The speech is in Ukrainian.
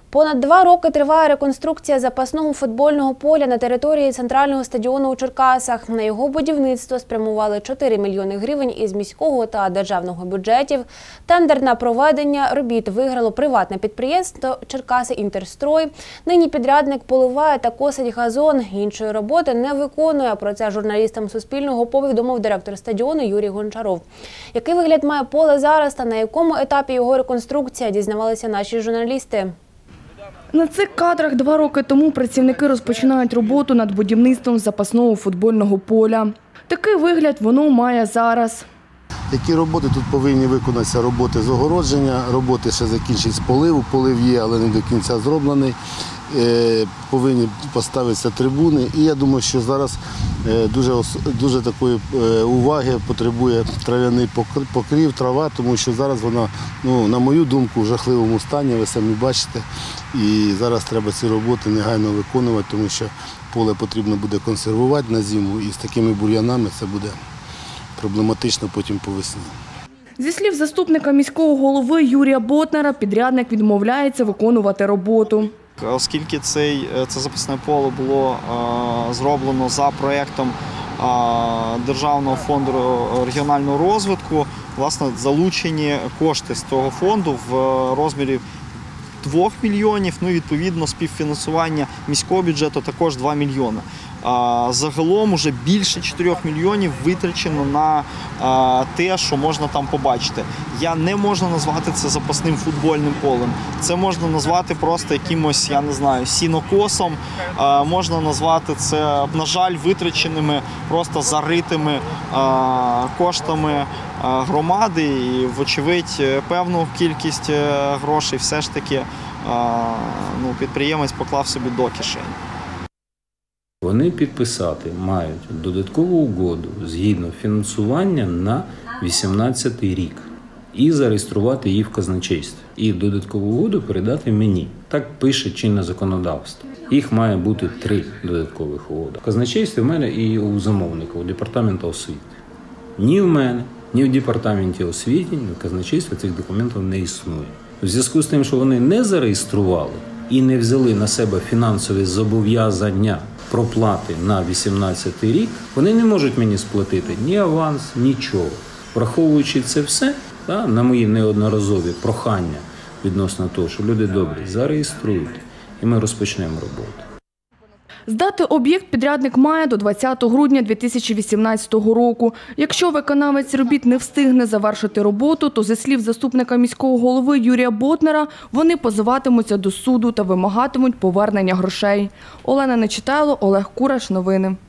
Понад 2 роки триває реконструкція запасного футбольного поля на території центрального стадіону у Черкасах. На його будівництво спрямували 4 мільйони гривень із міського та державного бюджетів. Тендер на проведення робіт виграло приватне підприємство «Черкаси Інтерстрой». Нині підрядник поливає та косить газон. Іншої роботи не виконує. Про це журналістам Суспільного повідомив директор стадіону Юрій Гончаров. Який вигляд має поле зараз та на якому етапі його реконструкція, дізнавалися наші журналісти. На цих кадрах 2 роки тому працівники розпочинають роботу над будівництвом запасного футбольного поля. Такий вигляд воно має зараз. Які роботи тут повинні виконатися? Роботи з огородження, роботи ще закінчить з поливу. Полив є, але не до кінця зроблений. Повинні поставитися трибуни. І я думаю, що зараз дуже такої уваги потребує трав'яний покрив, трава, тому що зараз вона, на мою думку, в жахливому стані, ви самі бачите. І зараз треба ці роботи негайно виконувати, тому що поле потрібно буде консервувати на зиму, і з такими бур'янами це буде проблематично потім по весні. Зі слів заступника міського голови Юрія Ботнара, підрядник відмовляється виконувати роботу. Оскільки це запасне поле було зроблено за проєктом Державного фонду регіонального розвитку, власне, залучені кошти з того фонду в розмірі 2 мільйонів, відповідно, співфінансування міського бюджету також 2 мільйони. Загалом уже більше 4 мільйонів витрачено на те, що можна там побачити. Я не можу назвати це запасним футбольним полем. Це можна назвати просто якимось, я не знаю, сінокосом. Можна назвати це, на жаль, витраченими, просто заритими коштами громади. І, вочевидь, певну кількість грошей все ж таки підприємець поклав собі до кишені. Вони підписати мають додаткову угоду згідно фінансування на 2018 рік і зареєструвати її в казначействі. І додаткову угоду передати мені. Так пише чинне законодавство. Їх має бути 3 додаткових угоди. В казначействі в мене і у замовника, у департаменту освіти. Ні в мене, ні в департаменті освіти, ні в казначействі цих документів не існує. У зв'язку з тим, що вони не зареєстрували і не взяли на себе фінансові зобов'язання проплати на 2018 рік, вони не можуть мені сплатити ні аванс, нічого. Враховуючи це все, на мої неодноразові прохання відносно того, що люди добрі, зареєструйте, і ми розпочнемо роботу. Здати об'єкт підрядник має до 20 грудня 2018 року. Якщо виконавець робіт не встигне завершити роботу, то, зі слів заступника міського голови Юрія Ботнара, вони позиватимуться до суду та вимагатимуть повернення грошей. Олена Нечитайло, Олег Кураш. Новини.